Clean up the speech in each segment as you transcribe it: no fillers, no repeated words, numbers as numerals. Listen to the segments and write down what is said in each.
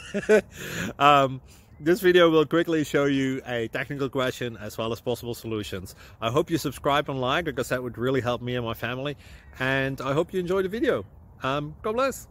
um, this video will quickly show you a technical question as well as possible solutions. I hope you subscribe and like, because that would really help me and my family. And I hope you enjoy the video. God bless.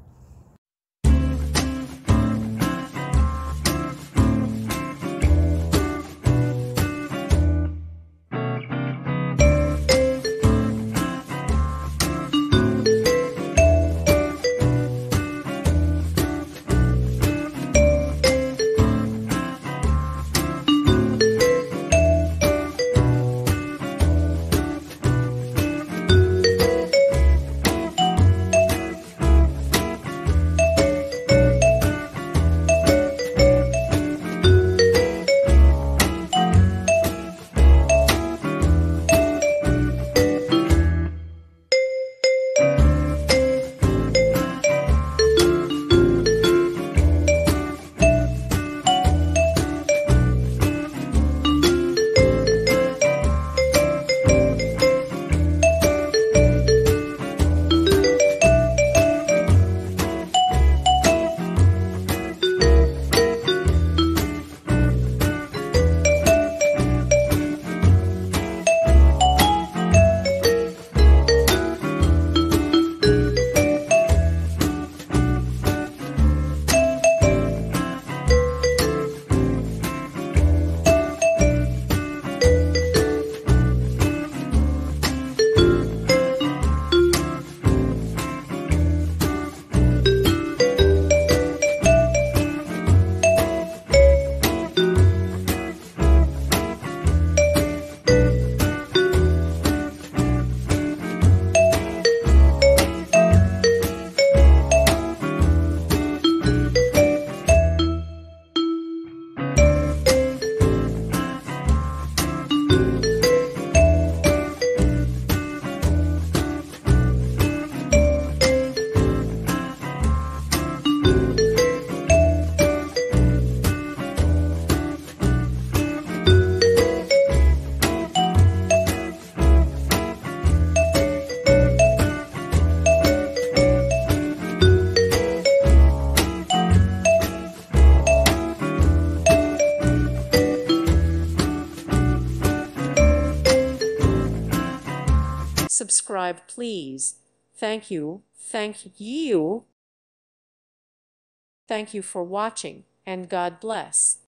Subscribe, please. Thank you. Thank you. Thank you for watching, and God bless.